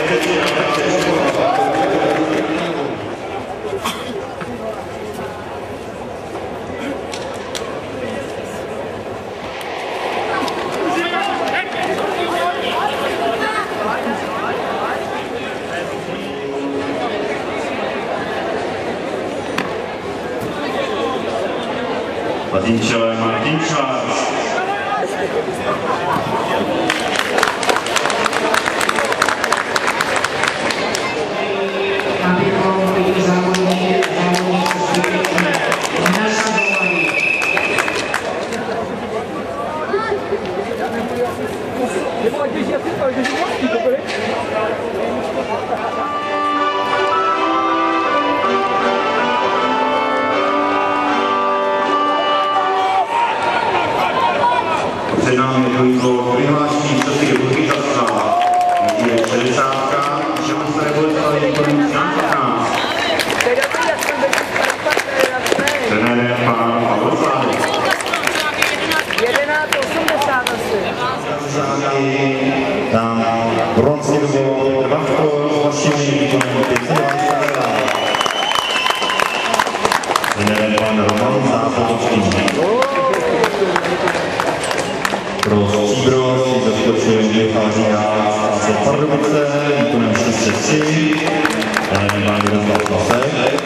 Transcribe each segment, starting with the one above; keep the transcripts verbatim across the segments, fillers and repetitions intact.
Martin Martin Charles. Před námi dvojko vyhlášení cesty do Budkytavstva. Je šedesátka, šance revoluce výkonů patnáct. Trenérem pán Pavel Slávek. jedenáct osmdesát asi. Tam bronzový gól Trvanko s vašimi výkonami pětnáct. Trenérem pan Roman Zápotocký. Pro stříbro si zaskočil Michal Žíňák z Pardubice výkonem šest set tři. Trenérem pan Miroslav Slasek.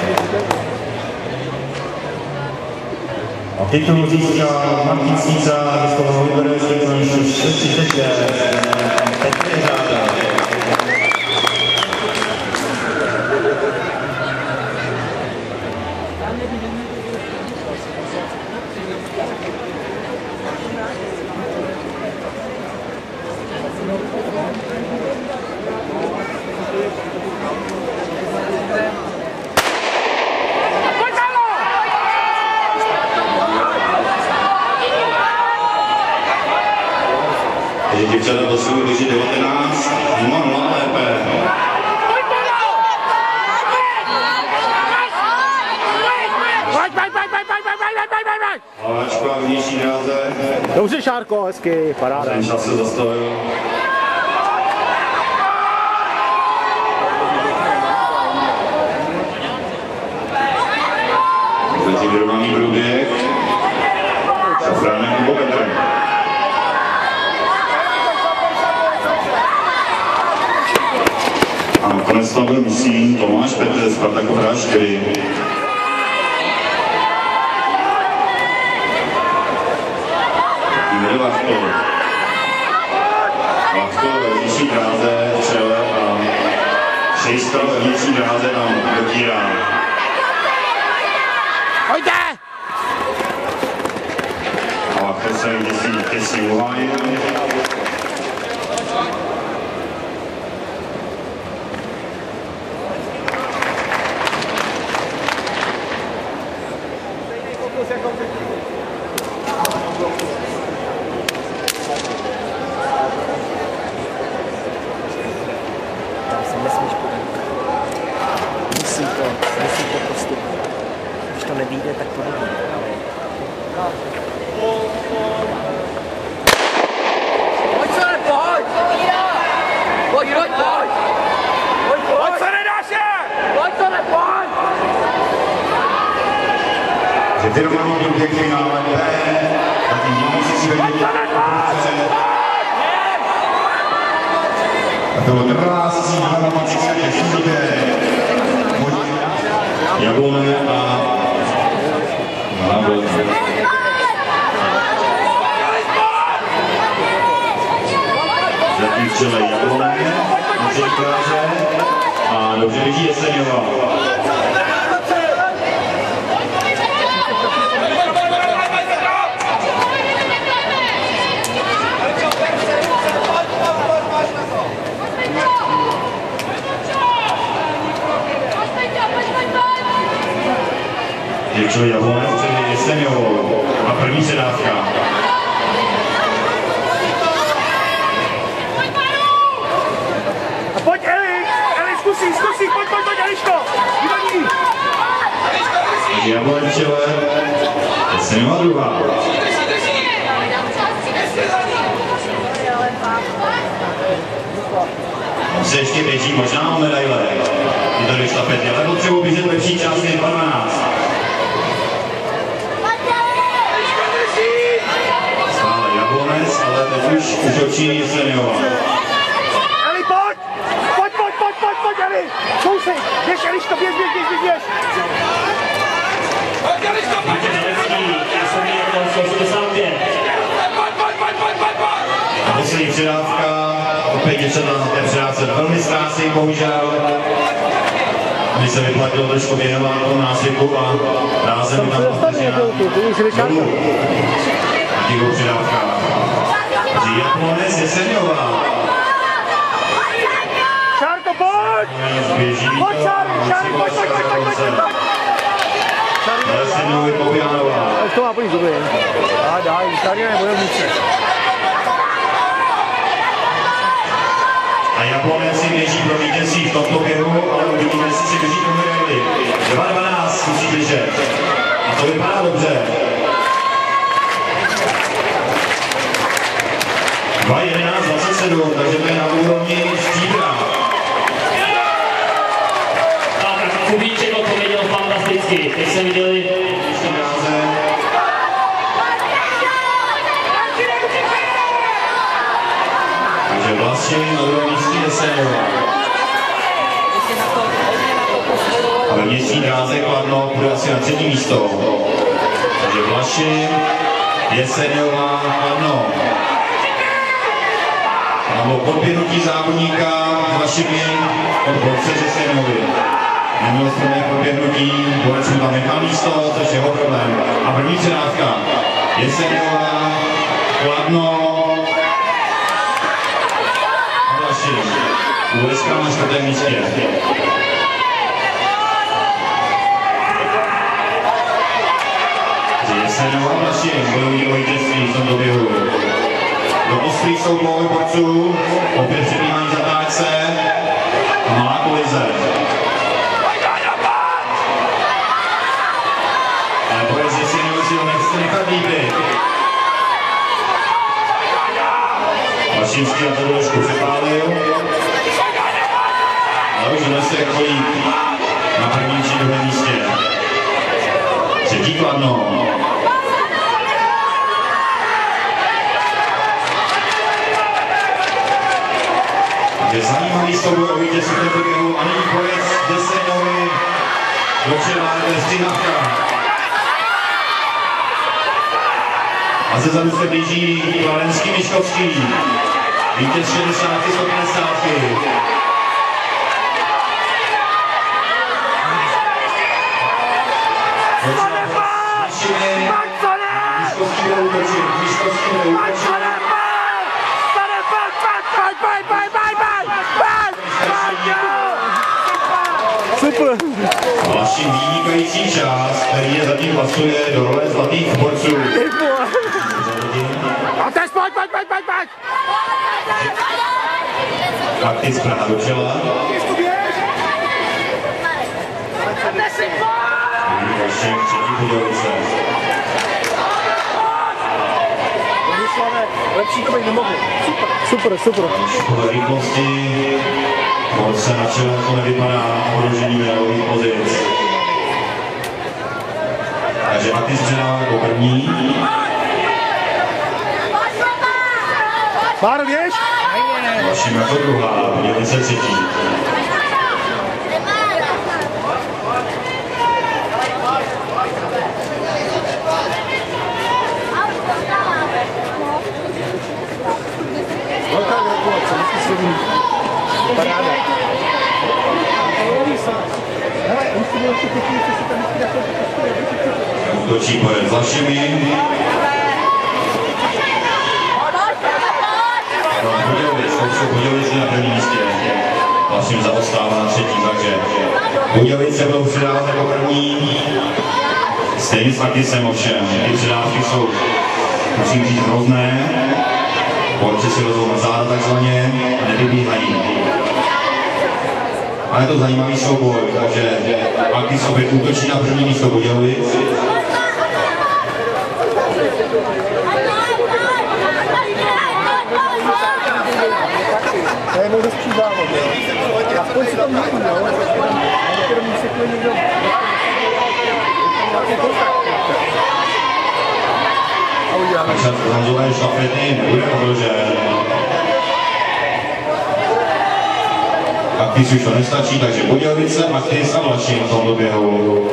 A titul získal Martin Sníca ze Skova Liberec výkonem šest set třicet šest. Petr Řáda. Takže děvčata posunují do devatenáct, nula nula lépe. Háčka vnější dráze. Dobře, Šárko, hezky, paráda. Ten čas se zastavil. Zatím vyrovnaný průběh. Šafránem nebo Petrem. A nakonec to byl musím Tomáš Petr ze Spartaku Hra čtyři. Jde Vachto. Vachto ve vnější dráze střele a Šejstra ve vnější dráze tam dotírá. Pojďte! A Vachto se těsí, těsí uhájí. Tam se nesmíš podívat. Musí to, musí to prostě. Když to nevíde, tak to nevíde. Pojď se, pojď! Pojď, pojď, pojď! Pojď, pojď se, nedáš je! Pojď to, nepojď! Že ty rovnou průběh finále B, a tím musí vedít a to trvásí dramatické šutě. Jablone a Jablone. Zatím v čele Jablone, dobře kláře a dobře vidí Jeseňová. Děvčo Jablonec před Jeseňovou a první předávka. A pojď Eli! Eli, zkusí, zkusí, pojď, pojď, pojď, Eliško! Výborný! Jablonec v čele, Jeseňová druhá. se ještě běží, možná o medaile. Je tady štafety, ale potřebuji běžet lepší čas než dvanáct. Stále Jablonec, ale teď už útočí Senior. Eli, pojď! Pojď, pojď, pojď, pojď, pojď, Eli! Kousej! Běž, Eliško, běž, běž, běž, běž! Pojď, Eliško, pojď! A poslední předávka, opět děvčata na té předávce velmi ztrácí, bohužel. Když se vyplatilo trošku věnovat tomu násypu a rázem by tam vteřina dolů. A těch předávka. Jablonec je Seniová. Šárko, pojď! Pojď, Šáry, Šáry, pojď, pojď, pojď, pojď, pojď, pojď! Ale Seniovi Popijánová. Už to má plný zuby. Daj, daj, Šáry je bojovnice. A Jablonec si běží pro vítězství v tomto běhu, ale uvidíme, jestli si běží pro medaily. dva dvanáct musí běžet. A to vypadá dobře. dva jedenáct dvacet sedm, takže to je na úrovni stříbra. Tak, Kubíček odpověděl fantasticky. Teď jsme viděli takže vlastně na druhém místě je Senior. A ve městní dráze Kladno bude asi na třetí místo. Takže Vlašin je Seniorová Kladno. Nebo podběhnutí závodníka Vlašimi od borce ze Seniory. Neměl jsme podběhnutí, borec mu tam nechal místo, což je jeho problém. A první předávka je Seniorová Kladno. U S K na čtvrtém místě. Je Senior Vlašin, bojují o vítězství v tomto běhu. Do ostrých soubojů borců, opět přebíhání zatáčce a malá kolize. Ale borec ze Senior si ho nechce nechat líbit. Vlašinský na to trošku přepálil. Ale už dnes se chodí na prvním či druhém místě. Třetí Kladno. Je zajímavý souboj o vítězství této běhu a nyní borec ze Seniory do čela je stříhavka. A ze zadu se blíží Kladenský Miškovský. Vítěz šedesát sto padesát. Miškovský bude útočit, Miškovský bude útočit. Super. Vlašin vynikající čas, který je zatím hlasuje do role zlatých borců. A teď pojď, pojď, pojď, pojď, pojď! Faktic Praha do čela. Vlašin třetí Budějovice. Lepší to bych nemohl. Super, super, super. Podle rychlosti borce na čele to nevypadá ohrožení medalových pozic. Takže Faktic předává jako první. Páro, běž! Vlašin jako druhá, Budějovice třetí. Velká gratulace, musíš se vnímat. Paráda. Hele, on si byl ještě pěkný, co si tam jako... Útočí borec Vlašimi. Budějovic, jsou Budějovice na prvním místě. Vlašim zaostává na třetí, takže Budějovice budou předávat jako první. Stejně s Fakticem ovšem. Ty předávky jsou, musím říct, hrozné. Borci si lezou na záda takzvaně a nevybíhají. Ale je to zajímavý souboj, takže Faktic opět útočí na první místo Budějovic. To je může střídávat, jo. Aspoň si tam nechodí, jo. Některým musí klid někdo. Takže bronzové štafety nebude ohrožen. Aktis už to nestačí, takže Budějovice, Aktis a Vlašim v tomto běhu.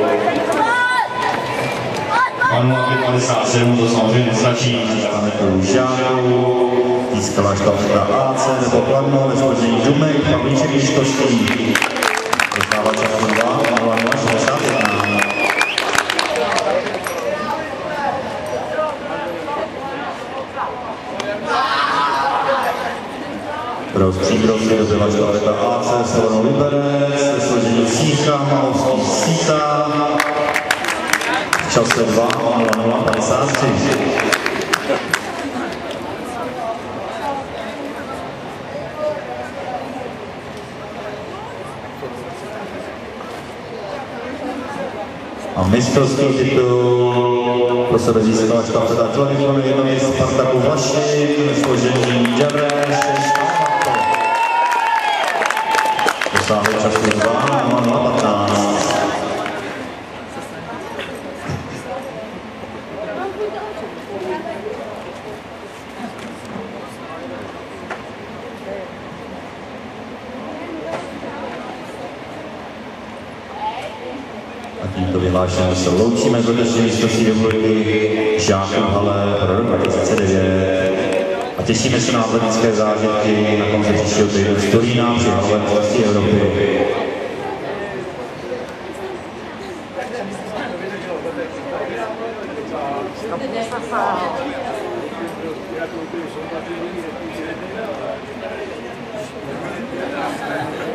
Panu aby padesát sedm, to samozřejmě nestačí. Dáme to Žáru, získala štafeta A C nebo Kladno, ve složení Dumek, Pavlíček Lištovský. Dostává času dva, nula nula šedesát jedna. Pro stříbrovky dobyla štafeta A C, Slovan Liberec, ve složení Sícha, Malovský Síta. V čase dva, nula nula padesát tři. A mistrovský titul pro sebe získala štafeta Členikovi jednomi Spartaku Vlašim ve složení Děvreš. Dosáhli času dva, nula nula patnáct. A tímto vyhlášením se loučíme z letošní mistrovství republiky Žáků v hale pro rok dva tisíce devět. A těšíme se na atletické zážitky na konci příštího týdnu z Turína při hale mistrovství Evropy. Thank you.